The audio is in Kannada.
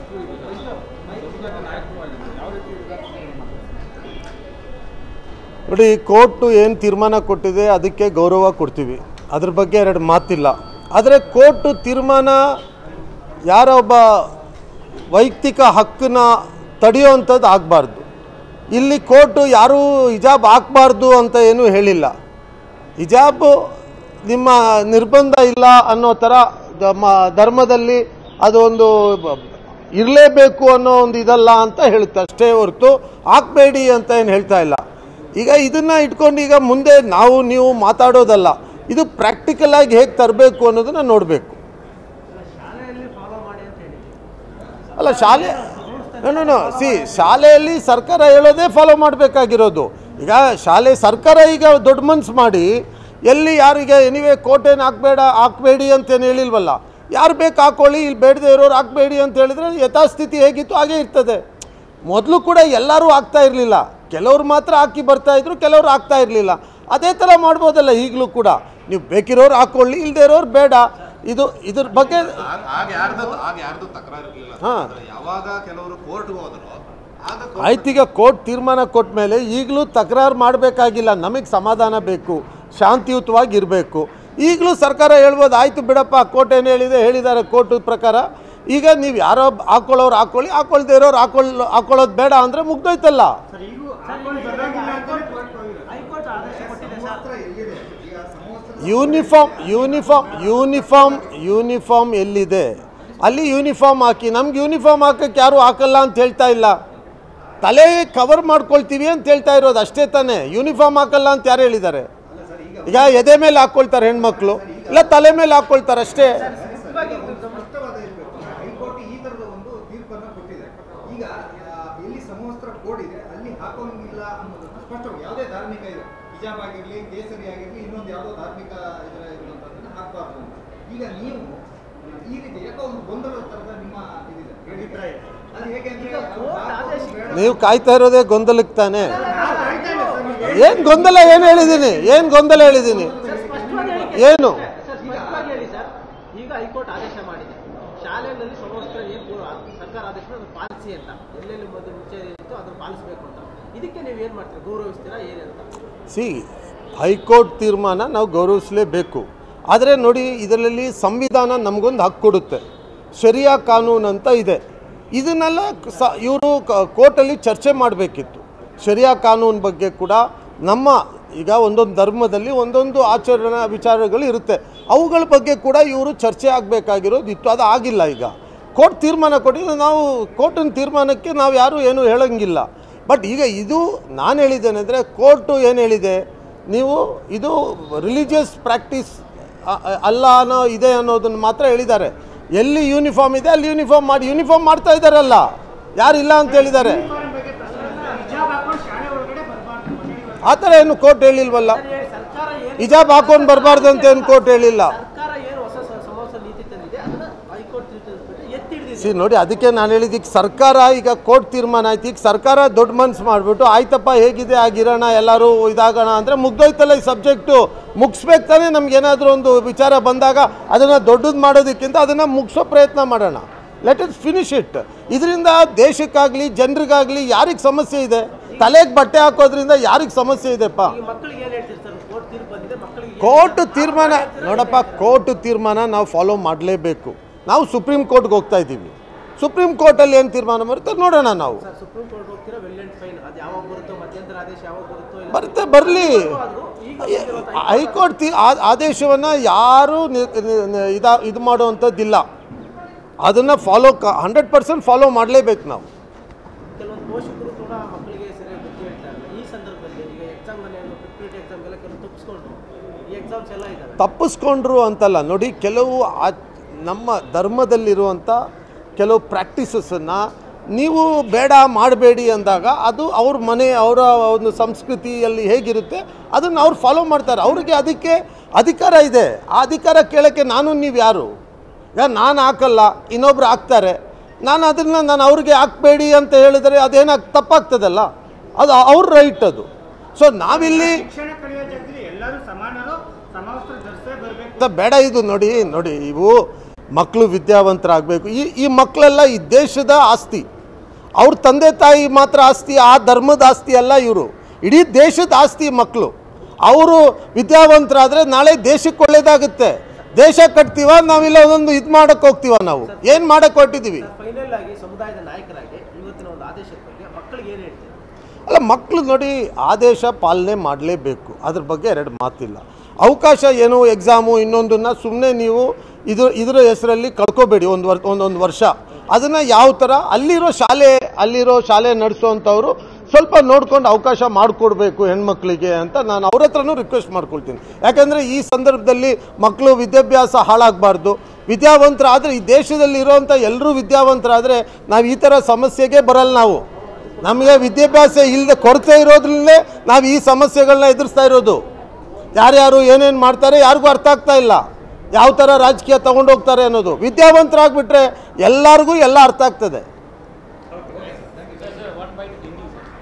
ನೋಡಿ, ಕೋರ್ಟು ಏನು ತೀರ್ಮಾನ ಕೊಟ್ಟಿದೆ ಅದಕ್ಕೆ ಗೌರವ ಕೊಡ್ತೀವಿ, ಅದ್ರ ಬಗ್ಗೆ ಎರಡು ಮಾತಿಲ್ಲ. ಆದರೆ ಕೋರ್ಟು ತೀರ್ಮಾನ ಯಾರ ಒಬ್ಬ ವೈಯಕ್ತಿಕ ಹಕ್ಕನ್ನ ತಡೆಯುವಂಥದ್ದು ಆಗಬಾರ್ದು. ಇಲ್ಲಿ ಕೋರ್ಟು ಯಾರೂ ಹಿಜಾಬ್ ಹಾಕಬಾರ್ದು ಅಂತ ಏನೂ ಹೇಳಿಲ್ಲ. ಹಿಜಾಬು ನಿಮ್ಮ ನಿರ್ಬಂಧ ಇಲ್ಲ ಅನ್ನೋ ಥರ ಧರ್ಮದಲ್ಲಿ ಅದು ಒಂದು ಇರಲೇಬೇಕು ಅನ್ನೋ ಒಂದು ಇದಲ್ಲ ಅಂತ ಹೇಳುತ್ತೆ ಅಷ್ಟೇ ಹೊರತು ಹಾಕಬೇಡಿ ಅಂತ ಏನು ಹೇಳ್ತಾ ಇಲ್ಲ. ಈಗ ಇದನ್ನು ಇಟ್ಕೊಂಡು ಈಗ ಮುಂದೆ ನೀವು ಮಾತಾಡೋದಲ್ಲ, ಇದು ಪ್ರಾಕ್ಟಿಕಲ್ ಆಗಿ ಹೇಗೆ ತರಬೇಕು ಅನ್ನೋದನ್ನು ನೋಡಬೇಕು. ಅಲ್ಲ, ಶಾಲೆಯಲ್ಲಿ ಸರ್ಕಾರ ಹೇಳೋದೇ ಫಾಲೋ ಮಾಡಬೇಕಾಗಿರೋದು. ಈಗ ಸರ್ಕಾರ ಈಗ ದೊಡ್ಡ ಮನ್ಸು ಮಾಡಿ ಎಲ್ಲಿ ಯಾರಿಗೆ ಎನಿವೆ ಕೋಟೆನ ಹಾಕಬೇಡಿ ಅಂತೇನು ಹೇಳಿಲ್ವಲ್ಲ. ಯಾರು ಬೇಕು ಹಾಕೊಳ್ಳಿ, ಇಲ್ಲಿ ಬೇಡದೆ ಇರೋರು ಹಾಕಬೇಡಿ ಅಂತ ಹೇಳಿದ್ರೆ ಯಥಾಸ್ಥಿತಿ ಹೇಗಿತ್ತು ಹಾಗೇ ಇರ್ತದೆ. ಮೊದಲು ಕೂಡ ಎಲ್ಲರೂ ಆಗ್ತಾ ಇರಲಿಲ್ಲ, ಕೆಲವರು ಮಾತ್ರ ಹಾಕಿ ಬರ್ತಾಯಿದ್ರು, ಕೆಲವರು ಆಗ್ತಾ ಇರಲಿಲ್ಲ. ಅದೇ ಥರ ಮಾಡ್ಬೋದಲ್ಲ ಈಗಲೂ ಕೂಡ. ನೀವು ಬೇಕಿರೋರು ಹಾಕ್ಕೊಳ್ಳಿ, ಇಲ್ಲದೆ ಇರೋರು ಬೇಡ. ಇದ್ರ ಬಗ್ಗೆ ಆಯ್ತು, ಈಗ ಕೋರ್ಟ್ ತೀರ್ಮಾನ ಕೊಟ್ಟ ಮೇಲೆ ಈಗಲೂ ತಕರಾರು ಮಾಡಬೇಕಾಗಿಲ್ಲ. ನಮಗೆ ಸಮಾಧಾನ ಬೇಕು, ಶಾಂತಿಯುತವಾಗಿ ಇರಬೇಕು. ಈಗಲೂ ಸರ್ಕಾರ ಹೇಳ್ಬೋದು, ಆಯಿತು ಬಿಡಪ್ಪ, ಕೋರ್ಟ್ ಏನು ಹೇಳಿದ್ದಾರೆ ಕೋರ್ಟ್ ಪ್ರಕಾರ. ಈಗ ನೀವು ಯಾರೋ ಹಾಕೊಳ್ಳೋರು ಹಾಕೊಳ್ಳಿ, ಹಾಕೊಳ್ದೇ ಇರೋರು ಹಾಕೊಳ್ಳೋದು ಬೇಡ ಅಂದರೆ ಮುಗ್ದೋಯ್ತಲ್ಲ. ಯೂನಿಫಾರ್ಮ್ ಎಲ್ಲಿದೆ ಅಲ್ಲಿ ಯೂನಿಫಾರ್ಮ್ ಹಾಕಿ. ನಮ್ಗೆ ಯೂನಿಫಾರ್ಮ್ ಹಾಕಕ್ಕೆ ಯಾರು ಹಾಕಲ್ಲ ಅಂತ ಹೇಳ್ತಾ ಇಲ್ಲ, ತಲೆ ಕವರ್ ಮಾಡ್ಕೊಳ್ತೀವಿ ಅಂತ ಹೇಳ್ತಾ ಇರೋದು ಅಷ್ಟೇ ತಾನೇ. ಯೂನಿಫಾರ್ಮ್ ಹಾಕಲ್ಲ ಅಂತ ಯಾರು ಹೇಳಿದ್ದಾರೆ? ಈಗ ಎದೆ ಮೇಲೆ ಹಾಕ್ಕೊಳ್ತಾರೆ ಹೆಣ್ಮಕ್ಳು, ಇಲ್ಲ ತಲೆ ಮೇಲೆ ಹಾಕ್ಕೊಳ್ತಾರೆ ಅಷ್ಟೇ. ನೀವು ಕಾಯ್ತಾ ಇರೋದೇ ಗೊಂದಲಕ್ಕೆ ತಾನೆ. ಏನು ಗೊಂದಲ? ಏನು ಹೇಳಿದ್ದೀನಿ? ಏನು ಗೊಂದಲ ಹೇಳಿದ್ದೀನಿ? ಏನು ಈಗ ಹೈಕೋರ್ಟ್ ಆದೇಶ ಮಾಡಿದೆ, ಶಾಲೆಗಳಲ್ಲಿ ಸಮವಸ್ತ್ರ ಸರ್ಕಾರ ಆದೇಶ ಪಾಲಿಸಿ ಅಂತ, ಎಲ್ಲೆಲ್ಲಿ ಮುಂಚೆ ಇತ್ತು ಅದನ್ನು ಪಾಲಿಸಬೇಕು ಅಂತ. ಇದಕ್ಕೆ ನೀವು ಏನು ಮಾಡ್ತೀರಾ? ಗೌರವಿಸ್ತೀರಾ ಏನಂತ? ಹೈಕೋರ್ಟ್ ತೀರ್ಮಾನ ನಾವು ಗೌರವಿಸಲೇಬೇಕು. ಆದರೆ ನೋಡಿ, ಇದರಲ್ಲಿ ಸಂವಿಧಾನ ನಮಗೊಂದು ಹಕ್ಕು ಕೊಡುತ್ತೆ, ಶರಿಯಾ ಕಾನೂನು ಅಂತ ಇದೆ. ಇದನ್ನೆಲ್ಲ ಇವರು ಕೋರ್ಟಲ್ಲಿ ಚರ್ಚೆ ಮಾಡಬೇಕಿತ್ತು. ಶರಿಯಾ ಕಾನೂನು ಬಗ್ಗೆ ಕೂಡ ನಮ್ಮ ಈಗ ಒಂದೊಂದು ಧರ್ಮದಲ್ಲಿ ಒಂದೊಂದು ಆಚರಣಾ ವಿಚಾರಗಳು ಇರುತ್ತೆ, ಅವುಗಳ ಬಗ್ಗೆ ಕೂಡ ಇವರು ಚರ್ಚೆ ಆಗಬೇಕಾಗಿರೋದಿತ್ತು. ಅದು ಆಗಿಲ್ಲ. ಈಗ ಕೋರ್ಟ್ ತೀರ್ಮಾನ ಕೊಟ್ಟಿದ್ದು, ನಾವು ಕೋರ್ಟಿನ ತೀರ್ಮಾನಕ್ಕೆ ನಾವು ಯಾರೂ ಏನೂ ಹೇಳೋಂಗಿಲ್ಲ. ಬಟ್ ಈಗ ಇದು ನಾನು ಹೇಳಿದ್ದೇನೆ ಅಂದರೆ, ಕೋರ್ಟು ಏನು ಹೇಳಿದೆ, ನೀವು ಇದು ರಿಲಿಜಿಯಸ್ ಪ್ರಾಕ್ಟೀಸ್ ಅಲ್ಲ ಇದೆ ಅನ್ನೋದನ್ನು ಮಾತ್ರ ಹೇಳಿದ್ದಾರೆ. ಎಲ್ಲಿ ಯೂನಿಫಾರ್ಮ್ ಇದೆ ಅಲ್ಲಿ ಯೂನಿಫಾರ್ಮ್ ಮಾಡ್ತಾ ಇದ್ದಾರಲ್ಲ, ಯಾರಿಲ್ಲ ಅಂತ ಹೇಳಿದ್ದಾರೆ. ಆ ಥರ ಏನು ಕೋರ್ಟ್ ಹೇಳಿಲ್ವಲ್ಲ. ಹಿಜಾಬ್ ಹಾಕೊಂಡು ಬರಬಾರ್ದು ಅಂತ ಏನು ಕೋರ್ಟ್ ಹೇಳಿಲ್ಲ. ನೋಡಿ, ಅದಕ್ಕೆ ನಾನು ಹೇಳಿದ್ದಕ್ಕೆ ಸರ್ಕಾರ ಈಗ ಕೋರ್ಟ್ ತೀರ್ಮಾನ ಆಯ್ತು. ಈಗ ಸರ್ಕಾರ ದೊಡ್ಡ ಮನ್ಸು ಮಾಡಿಬಿಟ್ಟು ಆಯ್ತಪ್ಪ ಹೇಗಿದೆ ಆಗಿರೋಣ, ಎಲ್ಲರೂ ಇದಾಗೋಣ ಅಂದರೆ ಮುಗ್ದೋಯ್ತಲ್ಲ ಈ ಸಬ್ಜೆಕ್ಟು. ಮುಗಿಸ್ಬೇಕು ತಾನೇ. ನಮಗೇನಾದರೂ ಒಂದು ವಿಚಾರ ಬಂದಾಗ ಅದನ್ನು ದೊಡ್ಡದು ಮಾಡೋದಕ್ಕಿಂತ ಅದನ್ನು ಮುಗಿಸೋ ಪ್ರಯತ್ನ ಮಾಡೋಣ. Let us finish it. ಇದರಿಂದ ದೇಶಕ್ಕಾಗಲಿ ಜನರಿಗಾಗಲಿ ಯಾರಿಗೆ ಸಮಸ್ಯೆ ಇದೆ? ತಲೆಗೆ ಬಟ್ಟೆ ಹಾಕೋದ್ರಿಂದ ಯಾರಿಗೆ ಸಮಸ್ಯೆ ಇದೆಪ್ಪ? ಕೋರ್ಟ್ ತೀರ್ಮಾನ ನೋಡಪ್ಪ, ಕೋರ್ಟ್ ತೀರ್ಮಾನ ನಾವು ಫಾಲೋ ಮಾಡಲೇಬೇಕು. ನಾವು ಸುಪ್ರೀಂ ಕೋರ್ಟ್ಗೆ ಹೋಗ್ತಾ ಇದ್ದೀವಿ. ಸುಪ್ರೀಂ ಕೋರ್ಟಲ್ಲಿ ಏನು ತೀರ್ಮಾನ ಬರುತ್ತೆ ನೋಡೋಣ. ನಾವು ಬರಲಿ. ಹೈಕೋರ್ಟ್ ಆದೇಶವನ್ನು ಯಾರೂ ಇದು ಮಾಡುವಂಥದ್ದಿಲ್ಲ. ಅದನ್ನು 100% ಫಾಲೋ ಮಾಡಲೇಬೇಕು ನಾವು. ತಪ್ಪಿಸ್ಕೊಂಡ್ರು ಅಂತಲ್ಲ ನೋಡಿ, ಕೆಲವು ನಮ್ಮ ಧರ್ಮದಲ್ಲಿರುವಂಥ ಕೆಲವು ಪ್ರಾಕ್ಟೀಸಸನ್ನು ನೀವು ಬೇಡ ಮಾಡಬೇಡಿ ಅಂದಾಗ ಅದು ಅವ್ರ ಮನೆ, ಅವರ ಒಂದು ಸಂಸ್ಕೃತಿಯಲ್ಲಿ ಹೇಗಿರುತ್ತೆ ಅದನ್ನು ಅವ್ರು ಫಾಲೋ ಮಾಡ್ತಾರೆ. ಅವ್ರಿಗೆ ಅದಕ್ಕೆ ಅಧಿಕಾರ ಇದೆ. ಆ ಅಧಿಕಾರ ಕೇಳೋಕ್ಕೆ ನೀವು ಯಾರು? ಈಗ ನಾನು ಹಾಕಲ್ಲ, ಇನ್ನೊಬ್ರು ಹಾಕ್ತಾರೆ, ನಾನು ಅವ್ರಿಗೆ ಹಾಕಬೇಡಿ ಅಂತ ಹೇಳಿದರೆ ಅದೇನಾಗಿ ತಪ್ಪಾಗ್ತದಲ್ಲ, ಅದು ಅವ್ರ ರೈಟ್ ಅದು. ಸೊ ನಾವಿಲ್ಲಿ ಬೇಡ ಇದು ನೋಡಿ ಇವು ಮಕ್ಕಳು ವಿದ್ಯಾವಂತರಾಗಬೇಕು. ಈ ಮಕ್ಕಳೆಲ್ಲ ಈ ದೇಶದ ಆಸ್ತಿ. ಅವ್ರ ತಂದೆ ತಾಯಿ ಮಾತ್ರ ಆಸ್ತಿ, ಆ ಧರ್ಮದ ಆಸ್ತಿ ಅಲ್ಲ ಇವರು, ಇಡೀ ದೇಶದ ಆಸ್ತಿ ಮಕ್ಕಳು. ಅವರು ವಿದ್ಯಾವಂತರಾದರೆ ನಾಳೆ ದೇಶಕ್ಕೆ ಒಳ್ಳೇದಾಗುತ್ತೆ. ದೇಶ ಕಟ್ತೀವ, ನಾವಿಲ್ಲ ಒಂದೊಂದು ಇದು ಮಾಡೋಕ್ಕೆ ಹೋಗ್ತೀವ. ನಾವು ಏನು ಮಾಡೋಕ್ಕೆ ಹೊರಟಿದ್ದೀವಿ? ಫೈನಲ್ ಆಗಿ ಸಮುದಾಯದ ನಾಯಕರಾಗಿ ಇವತ್ತಿನ ಒಂದು ಆದೇಶದ ಬಗ್ಗೆ ಮಕ್ಕಳಿಗೆ ಏನು ಹೇಳ್ತೀರಾ? ಅಲ್ಲ, ಮಕ್ಕಳು ನೋಡಿ ಆದೇಶ ಪಾಲನೆ ಮಾಡಲೇಬೇಕು, ಅದ್ರ ಬಗ್ಗೆ ಎರಡು ಮಾತಿಲ್ಲ. ಅವಕಾಶ ಏನು ಎಕ್ಸಾಮು ಇನ್ನೊಂದನ್ನು ಸುಮ್ಮನೆ ನೀವು ಇದರ ಹೆಸರಲ್ಲಿ ಕಳ್ಕೊಬೇಡಿ. ಒಂದೊಂದು ವರ್ಷ ಅದನ್ನು ಯಾವ ಥರ ಅಲ್ಲಿರೋ ಶಾಲೆ ನಡೆಸೋವಂಥವ್ರು ಸ್ವಲ್ಪ ನೋಡ್ಕೊಂಡು ಅವಕಾಶ ಮಾಡಿಕೊಡ್ಬೇಕು ಹೆಣ್ಮಕ್ಳಿಗೆ ಅಂತ ನಾನು ಅವ್ರ ಹತ್ರನೂ ರಿಕ್ವೆಸ್ಟ್ ಮಾಡ್ಕೊಳ್ತೀನಿ. ಯಾಕಂದರೆ ಈ ಸಂದರ್ಭದಲ್ಲಿ ಮಕ್ಕಳು ವಿದ್ಯಾಭ್ಯಾಸ ಹಾಳಾಗಬಾರ್ದು. ವಿದ್ಯಾವಂತರಾದರೆ ಈ ದೇಶದಲ್ಲಿ ಇರೋವಂಥ ಎಲ್ಲರೂ ವಿದ್ಯಾವಂತರಾದರೆ ನಾವು ಈ ಥರ ಸಮಸ್ಯೆಗೆ ಬರಲ್ಲ. ನಮಗೆ ವಿದ್ಯಾಭ್ಯಾಸ ಇಲ್ಲದೆ ಕೊರತೆ ಇರೋದ್ರಲ್ಲೇ ನಾವು ಈ ಸಮಸ್ಯೆಗಳನ್ನ ಎದುರಿಸ್ತಾ ಇರೋದು. ಯಾರ್ಯಾರು ಏನೇನು ಮಾಡ್ತಾರೆ ಯಾರಿಗೂ ಅರ್ಥ ಆಗ್ತಾ ಇಲ್ಲ, ಯಾವ ಥರ ರಾಜಕೀಯ ತಗೊಂಡೋಗ್ತಾರೆ ಅನ್ನೋದು. ವಿದ್ಯಾವಂತರಾಗ್ಬಿಟ್ರೆ ಎಲ್ಲರಿಗೂ ಎಲ್ಲ ಅರ್ಥ ಆಗ್ತದೆ.